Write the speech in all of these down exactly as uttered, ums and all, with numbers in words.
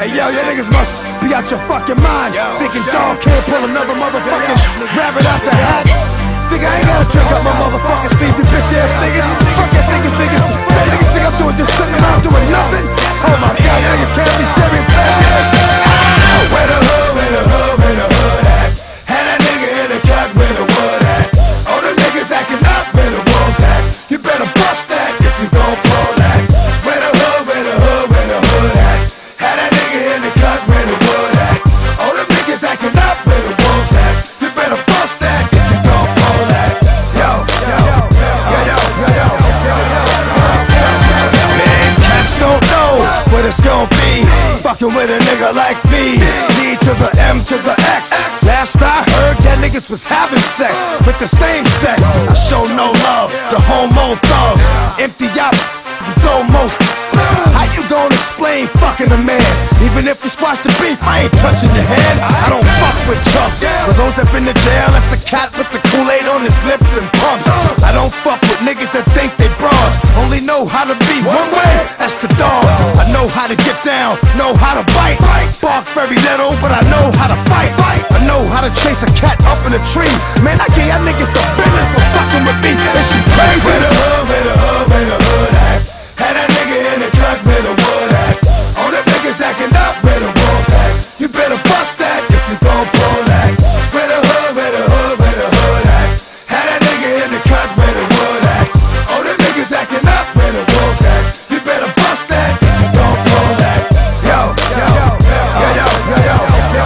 Hey yo, you niggas must be out your fucking mind, thinking dog can't pull another motherfucking rabbit out the hat. Think I ain't gotta trick up my motherfucking sleeve, you bitch ass niggas. Fuck that niggas, niggas. That niggas think I'm doing just sitting around doing nothing. Oh my god, niggas can't be serious. Where the hood, where the hood, where the hood at? Had that nigga in the cut, where the wood at? All the niggas acting up, where the wolves at? You better bust that if you gon' pull that. Where the hood, where the hood, where the hood at? Had that nigga in the cut, where the wood at? All the niggas acting up, where the wolves at? You better bust that if you gon' pull that. Yo, yo, yo, yo, yo, yo, yo, yo. Man, cats don't know what it's gon' be. Fucking with a nigga like me. D to the M to the X. Last I heard that niggas was having sex with the same sex. I show no love to homo thugs. Empty out, you throw most. How you gonna explain fucking a man? Even if we squash the beef, I ain't touching your hand. I don't fuck with chumps. For those that been to jail, that's the cat with the Kool-Aid on his lips and pumps. I don't fuck with niggas that think they bras. Only know how to be one way, that's the dog. I know how to get down, know how to bite. Bark very little, but I know how to fight. I know how to chase a cat up in a tree. Man, I gave y'all niggas the business for fucking with me. Is you crazy? Where the hood, where the hood, where the hood at? Had that nigga in the cut, where the wood at? All the niggas acting up, where the wolves at? You better bust that if you gon' pull that. Where the hood, where the hood, where the hood at? Had that nigga in the cut, where the wood at? All the niggas acting up, where the wolves at? You better bust that if you gon' pull that. Yo, yo, yo, yo, yo, yo, yo, yo,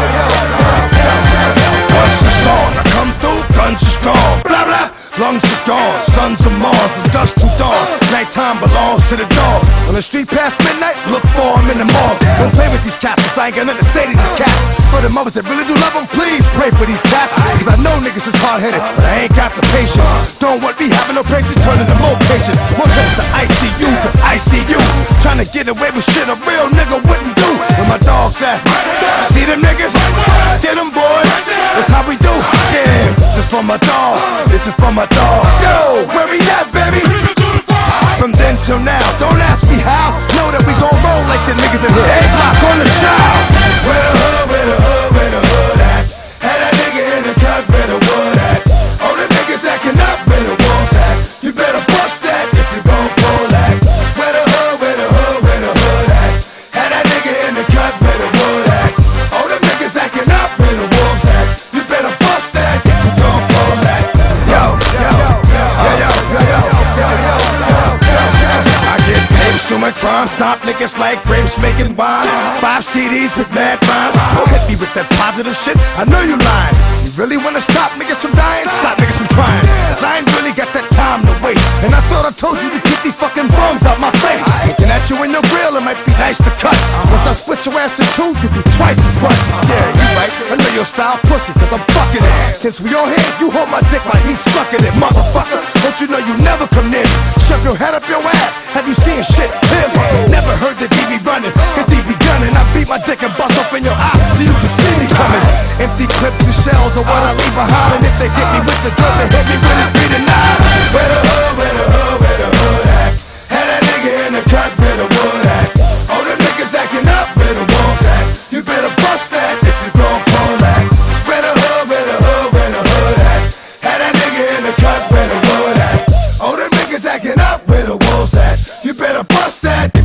yo, yo. Once the song, I come through, guns are strong. Blah blah, lungs are gone. Sons of Mars, from dusk to dawn. Nighttime belongs to the dog. On the street past midnight, look for him in the mall. Don't play with these cats, cause I ain't got nothing to say to these cats. For the mothers that really do love them, please pray for these cats. Cause I know niggas is hard-headed, but I ain't got the patience. Don't want me having no patience, turning to more patience. One head to I C U, cause I see you trying to get away with shit a real nigga wouldn't do. Where my dogs at? See them niggas? Get them boys, that's how we do. Yeah, this is for my dog, this is for my dog. Yo, where we at, baby? From then till now, don't ask me how. Know that we gon' roll like the niggas in here. A-block on the shout. Where the hood, where the hood, where the hood at? Had that nigga in the cut, where the wood at? All the niggas acting up, where the wolves at? You better bust that if you gon' pull that. Where the hood, where the hood, where the hood at? Had that nigga in the cut, where the wood at? All the niggas acting up, where the wolves at? You better bust that if you gon' pull that. Yo, yo, yo, yo, yo, yo, yo, yo, yo. Do my crime, stop niggas like grapes making wine. Five C Ds with mad rhymes. Don't hit me with that positive shit, I know you lying. You really wanna stop niggas from dying? Stop niggas from trying. Cause I ain't really got that time to waste. And I thought I told you to keep these fucking bums out my face. Looking at you in your grill, it might be nice to cut. Once I split your ass in two, you be twice as butt. Yeah, you right, I know your style pussy, cause I'm fucking it. Since we on here, you hold my dick like he's sucking it. Motherfucker, don't you know you never come near me? Shove your head up your ass, have you seen shit clearly? Never heard the D B running, cause D B gunning. I beat my dick and bust up in your eye so you can see me coming. Empty clips and shells are what I leave behind. And if they get me with the drill, they hit me with it three to nine. Where the hood, where the hood, where the hood at? Had that nigga in the cut, where the wood at? All the niggas acting up, where the wolves at? You better bust that if you gon' pull that. Where the hood, where the hood, where the hood at? Had that nigga in the cut, where the wood at? All the niggas acting up, where the wolves at? You better bust that.